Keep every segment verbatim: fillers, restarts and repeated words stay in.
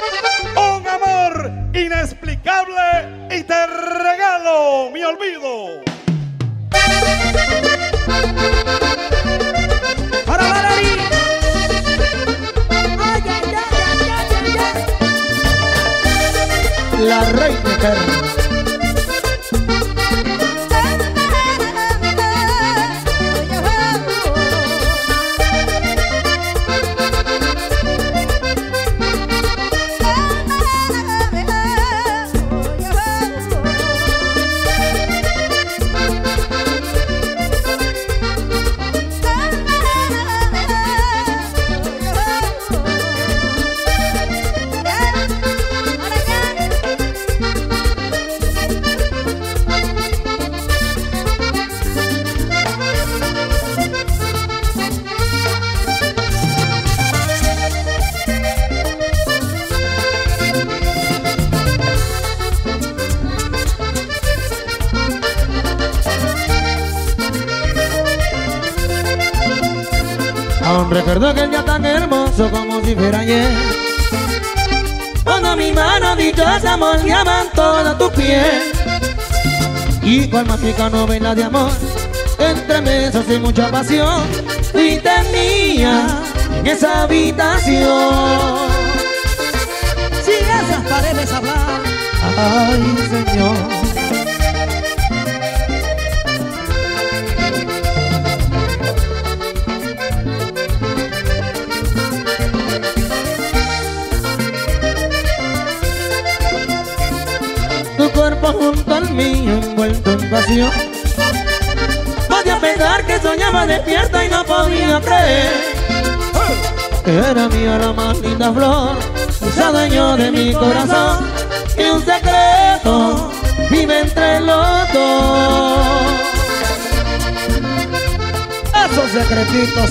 Un amor inexplicable y te regalo mi olvido. Para Valerie. Ay, ay, ay, ay, ay, ay. La reina eterna. Aún recuerdo aquel día tan hermoso como si fuera ayer, cuando mi mano dichosa moldeaban toda tu piel, y cual mágica novela de amor, entre besos y mucha pasión, y tenía en esa habitación. Si esas paredes hablan, ay Señor, tu cuerpo junto al mío envuelto en pasión. Podía pensar que soñaba despierta y no podía creer que era mía la más linda flor, se adueñó de mi corazón, y un secreto vive entre los dos. Esos secretitos.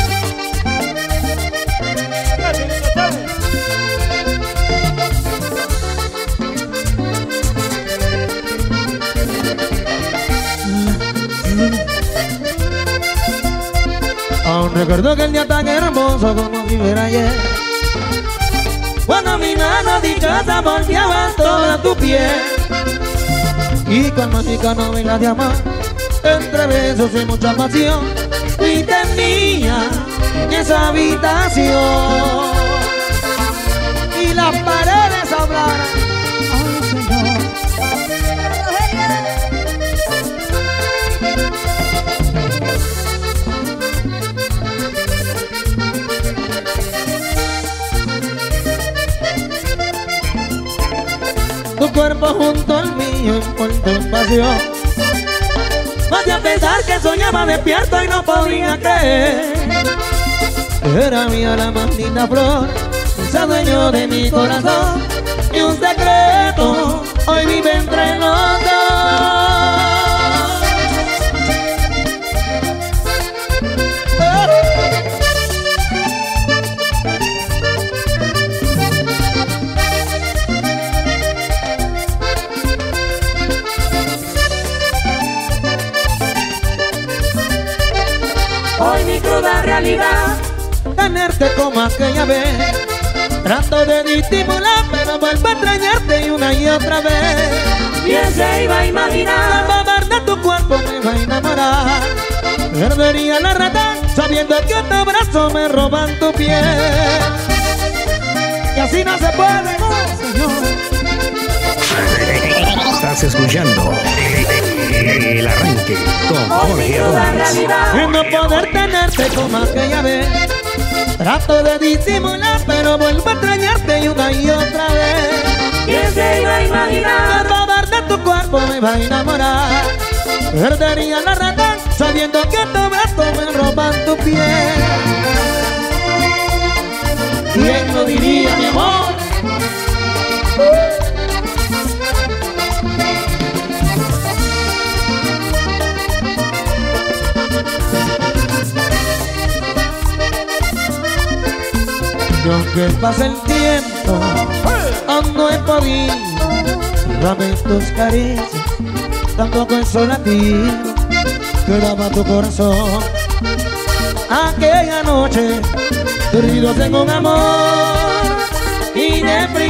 Aún recuerdo aquel día tan hermoso como si fuera ayer, cuando mi mano dichosa volteaba toda tu piel, y con mágica novela de amor, entre besos y mucha pasión, y tenía en esa habitación, y las paredes hablaran, ay Señor. Tu cuerpo junto al mío envuelto en pasión. Podía pensar que soñaba despierto y no podía creer que era mía la más linda flor, se adueñó de mi corazón, y un secreto hoy vive entre los dos. Hoy mi cruda realidad, tenerte como aquella vez, trato de disimular pero vuelvo a extrañarte y una y otra vez. ¿Quién se iba a imaginar? La mamar de tu cuerpo me va a enamorar, perdería la rata sabiendo que otro brazo me roban tu piel, y así no se puede, no, Señor. Estás escuchando El Arranque con Jorge Adonis. Y no poder tenerte como aquella vez, trato de disimular pero vuelvo a extrañarte y una y otra vez. ¿Quién se iba a imaginar? El babar de tu cuerpo me va a enamorar, perdería la razón sabiendo que tu brazo me roban tu piel. ¿Quién lo diría, mi amor? Y aunque pase el tiempo, aún no he podido dame tus caricias, tampoco es solo a ti que daba tu corazón. Aquella noche, perdidos en un amor inexplicable.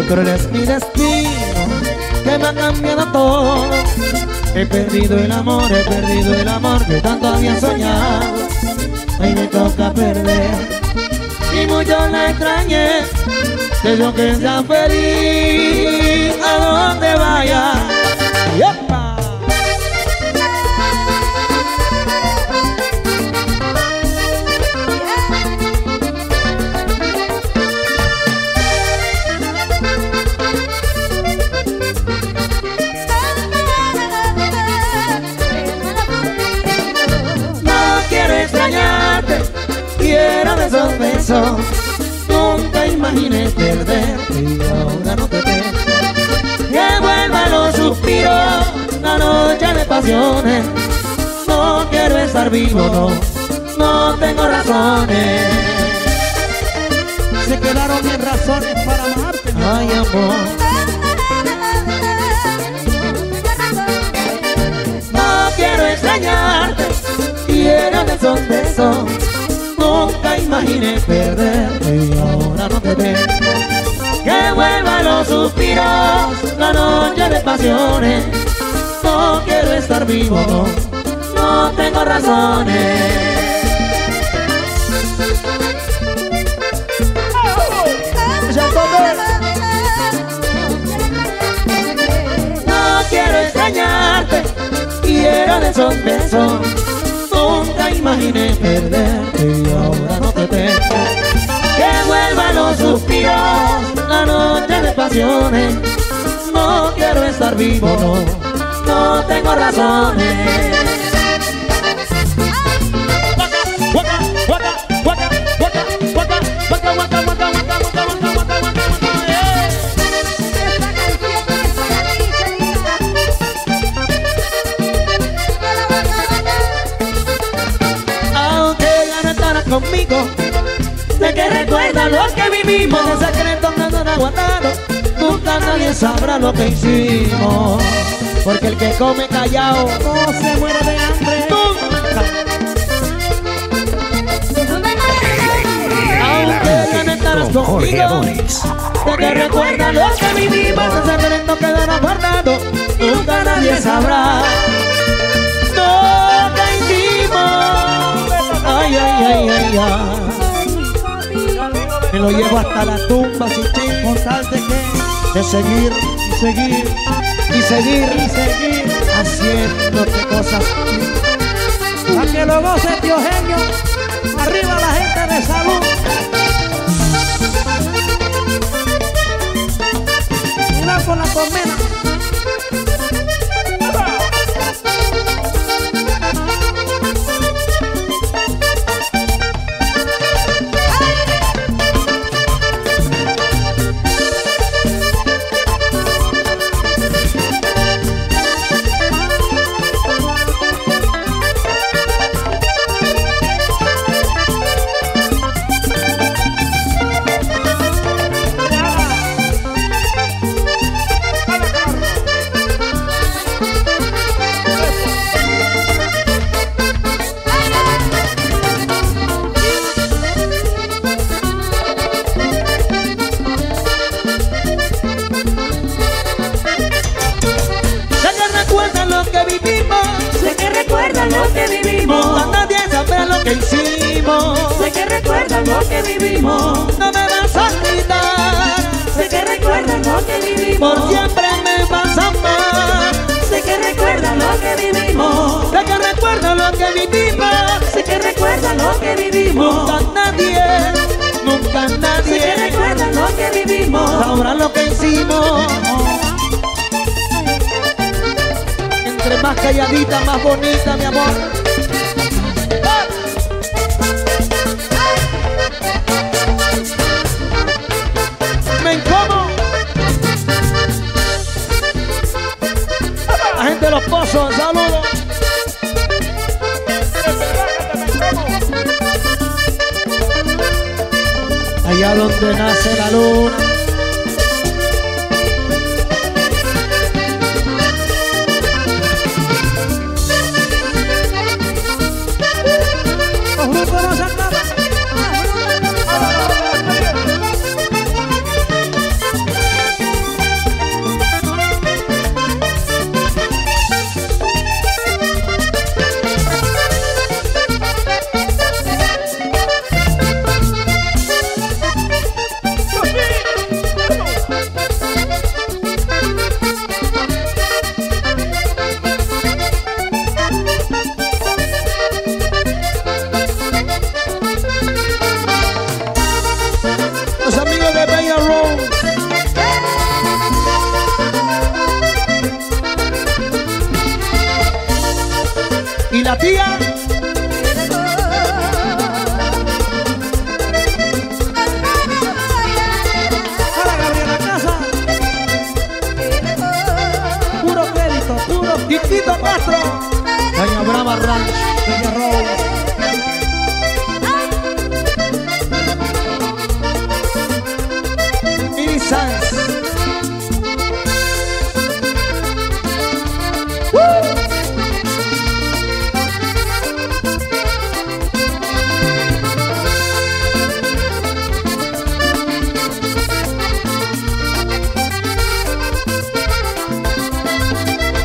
cruel es mi destino, que me ha cambiado todo. He perdido el amor, he perdido el amor que tanto había soñado. Hoy me toca perder y mucho la extrañé. Deseo que sea feliz a donde vaya. ¡Yepa! Quiero de esos besos, nunca imaginé perderte y ahora no te tengo. Que vuelvan los suspiros, la noche de pasiones. No quiero estar vivo, no, no tengo razones. Se quedaron mis razones para amarte. Ay, amor. No quiero extrañarte, quiero de esos besos. Nunca imaginé perderte y ahora no te tengo. Que vuelvan los suspiros, la noche de pasiones. No quiero estar vivo, no, no tengo razones. No quiero extrañarte, quiero de esos besos. Nunca imaginé perderte y ahora no te tengo. Que vuelvan los suspiros, la noche de pasiones. No quiero estar vivo, no, no tengo razones. Conmigo, sé que recuerda lo que vivimos. En secreto que no han aguantado, nunca nadie sabrá lo que hicimos. Porque el que come callado no se muere de hambre. Nunca. Aunque ya no estarás conmigo, sé que recuerda lo que vivimos. En secreto quedará guardado, nunca nadie sabrá lo que hicimos. Ay, ay, ay, ay, ay. Me lo llevo hasta la tumba, chichín, Por tal de que de seguir y seguir y seguir y seguir. haciéndote cosas. A que lo goce tío genio. Arriba la gente de salud. Mira con la colmena. Sé que recuerdas lo que vivimos. No me vas a quitar. Sé que recuerdas lo que vivimos. Por siempre me vas a amar. Sé que recuerdas lo que vivimos. Sé que recuerdo lo que vivimos. Sé que recuerdas lo que vivimos. Nunca nadie, nunca nadie. Sé que recuerdas lo que vivimos. Ahora lo que hicimos. Entre más calladita, más bonita, mi amor. La gente de Los Pozos, saludos. Allá donde nace la luna. Los grupos no se acaban.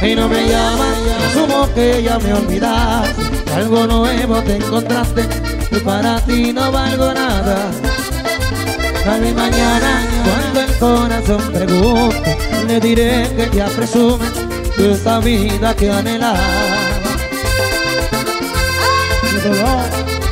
y no me llamas, asumo que ya me olvidaste. Algo nuevo te encontraste y para ti no valgo nada. Tal vez mañana, cuando el corazón pregunte, le diré que ya presume de esa vida que anhelaba. ¡Qué dolor!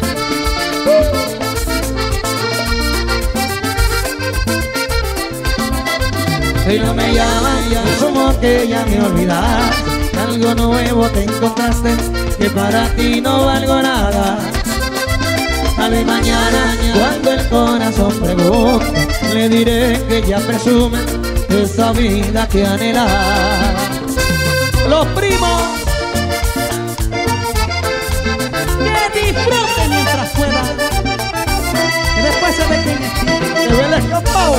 Si no me llamas, asumo que ya me olvidaste. Algo nuevo te encontraste que para ti no valgo nada. Tal vez mañana, cuando el corazón pregunte, le diré que ya presume esa vida que anhelaba. Los primos Que disfruten mientras puedan, que después se ve quién es. se ve el escapado.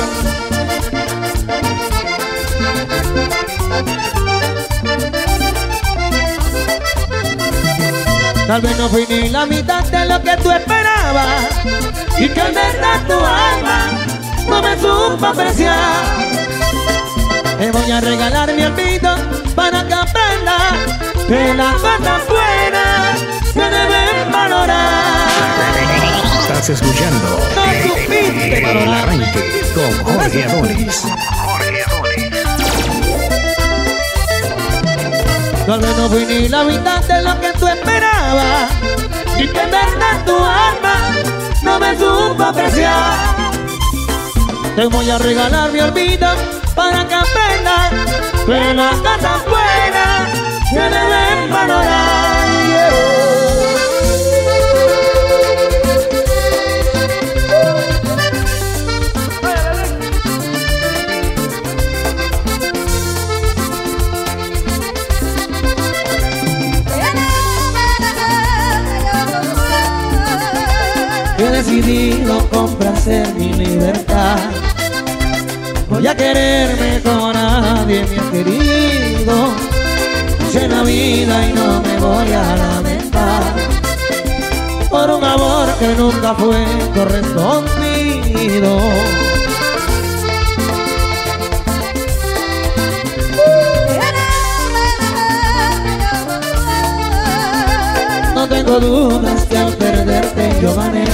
Tal vez no fui ni la mitad de lo que tú esperabas, y que en verdad tu alma no me supo apreciar. Te voy a regalar mi olvido para que aprendas que las cosas buenas se deben valorar. Estás escuchando No supiste El valorar. Arranque con Jorge Adonis. Tal vez no fui ni la mitad de lo que tú esperabas, y que en verdad tu alma no me supo apreciar. Te voy a regalar mi olvido para que aprendas que las cosas buenas se deben valorar. Yo he decidido complacer mi libertad. Voy a quererme como nadie me ha querido. Hice la vida y no me voy a lamentar por un amor que nunca fue correspondido. No tengo dudas que al perderte yo gané.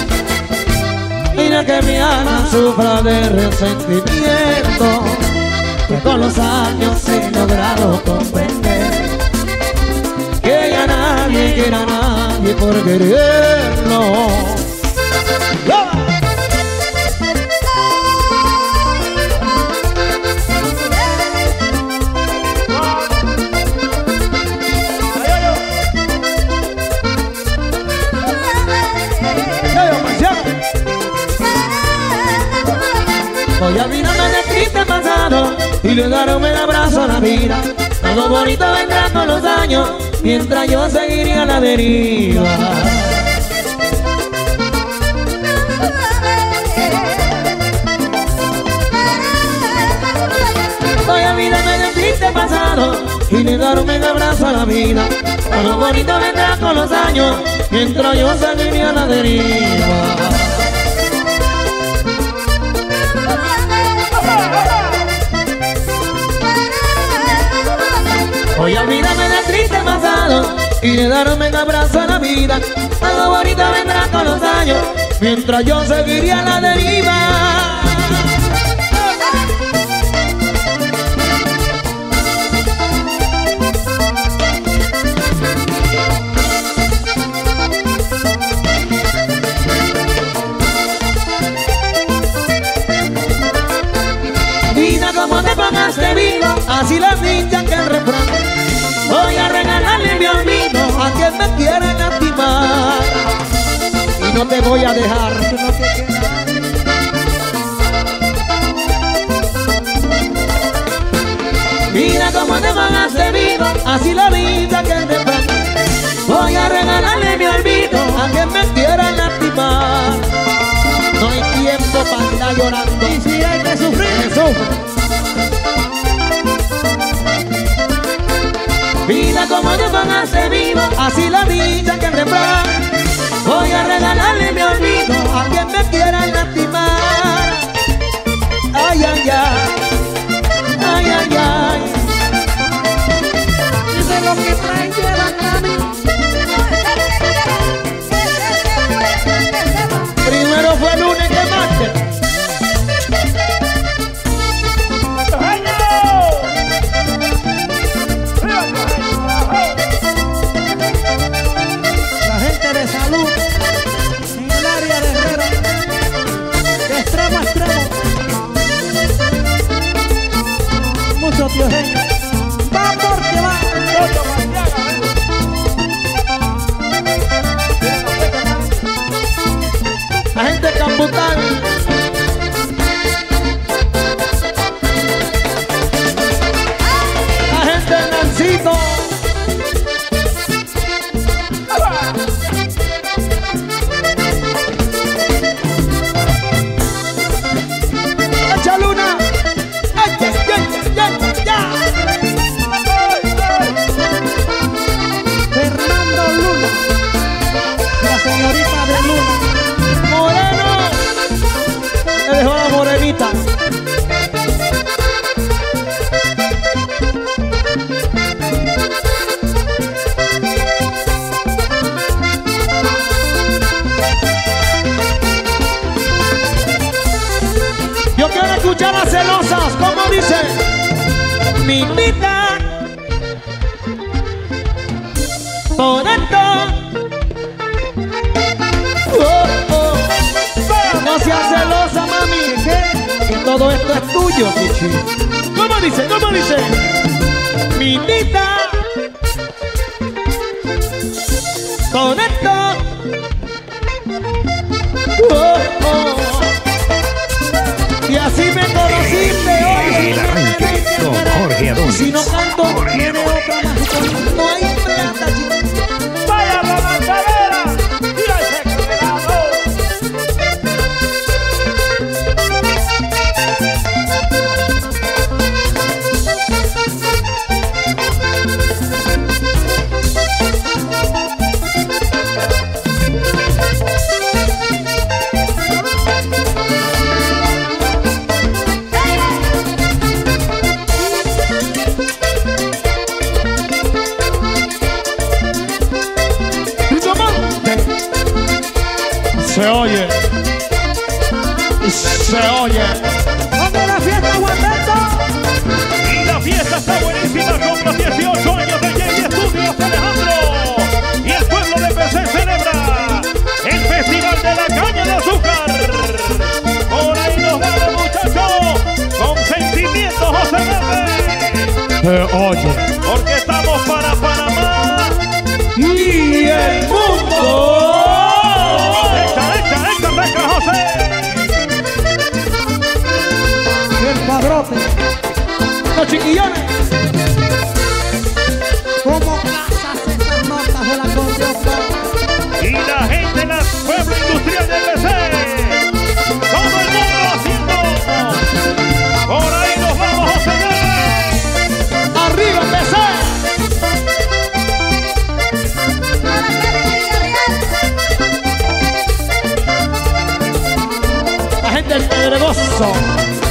Mira que mi alma sufra de resentimiento, que con los años he logrado comprender que ya nadie quiere a nadie por quererlo. Voy a olvidarme del triste pasado y le daré un abrazo a la vida. Algo bonito vendrá con los años, mientras yo seguiría a la deriva. Voy a olvidarme del triste pasado y le daré un abrazo a la vida. Algo bonito vendrá con los años, mientras yo seguiría a la deriva. Voy a olvidarme del triste pasado y le darme un abrazo a la vida. Algo bonito vendrá con los años, mientras yo seguiría a la deriva. Vida como te pagaste vivo, así la dicha que el refrán. Voy a regalarle mi olvido a quien me quiera lastimar, y no te voy a dejar. Mira cómo te pagaste vivo, así la vida que el refrán. Voy a regalarle mi olvido a quien me quiera lastimar. No hay tiempo para estar llorando, Y si hay que sufrir, que sufro. Vida como te pagaste vivo, así la vida que el refrán. Voy a regalarle mi olvido a quien me quiera lastimar. Ay, ay, ay, ay, ay, ay. Butal. La gente del Nancito. ¡Echa Luna! ¡Ay, ya, ya, ya, ya! Fernando Luna, la señorita de Luna. ¡Moreno! Me dejó la morenita. Yo quiero escuchar a Celosas, como dice. Mi vida. Por esto. Oh, oh. No seas celosa, mami, que todo esto es tuyo, Chichi. ¿Cómo dice? ¿Cómo dice? Mi vida. Con esto. Oh, oh. Y así me conociste hoy. El arranque con Jorge Adonis. Si no canto, tiene otra más. No hay plata, Chichi. ¡Vaya la lanzadera! ¡Y al secretado! Se oye, se oye. ¿Dónde la fiesta, Guateto? Y la fiesta está buenísima con los dieciocho años de J D Studios Alejandro. Y el pueblo de P C celebra el Festival de la Caña de Azúcar. Por ahí nos vamos, muchachos, con sentimiento, José Verde. Se oye. Porque estamos para Panamá Y el mundo. ¡Echa, echa, echa, echa, José! El padrote. Los chiquillones. ¿Cómo casas esas notas de la acordeón? Y la gente en el pueblo industrial del P C. Todo el mundo haciendo. Por ahí nos vamos, José Verde. Arriba, P C. La gente del Pedregoso.